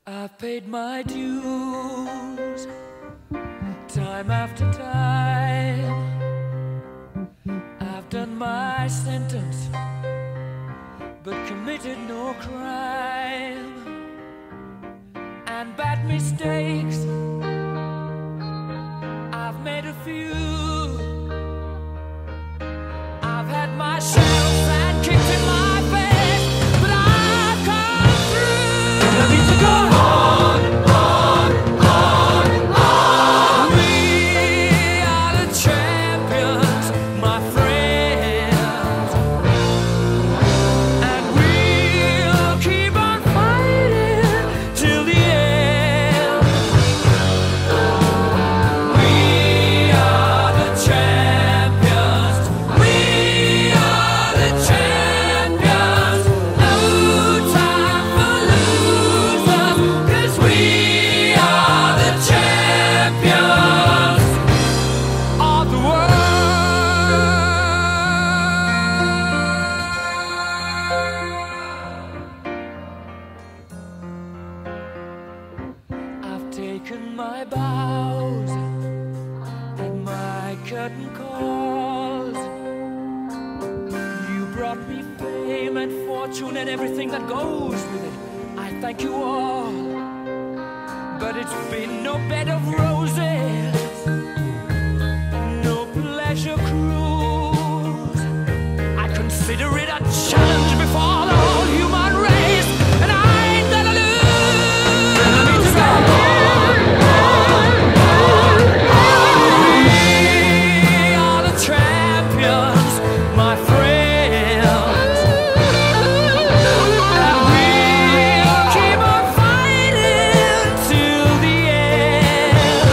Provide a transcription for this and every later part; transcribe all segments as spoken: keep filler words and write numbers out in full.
I've paid my dues, time after time. I've done my sentence, but committed no crime. And bad mistakes, I've made a few. I've had my share of bad kicks in my face, but I've come through. And I need to go on, on, on, on. We are the champions, my friends, and we'll keep on fighting till the end. We are the champions. We are the champions. No time for losers, 'cause we are the champions of the world. I've taken my bows and my curtain calls. You brought me fame and fortune and everything that goes with it. I thank you all, but it's been no bed of roses, no pleasure cruise. I consider it a challenge before the whole human race, and I ain't gonna lose. And I need to go on, on, on, on. We are the champions, my friends, and we'll keep on fighting till the end.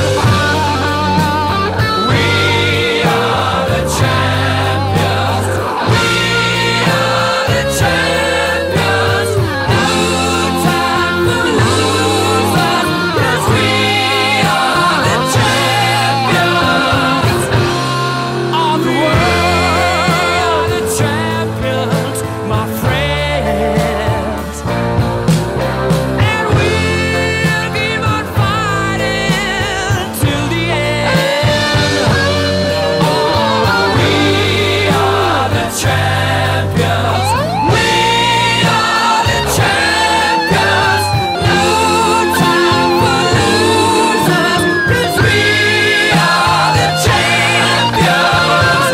We are the champions. We are the champions. No time for losers, 'cause we are the champions of the world. The champions, my friends, and we'll keep on fighting till the end. Oh, we are the champions. We are the champions. No time for losers, 'cause we are the champions.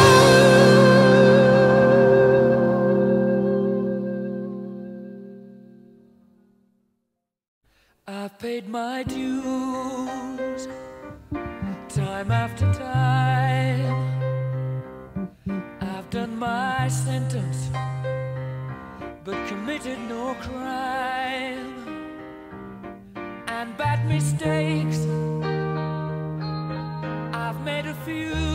I've paid my dues, time after time. I've done my sentence, but committed no crime. And bad mistakes, I've made a few.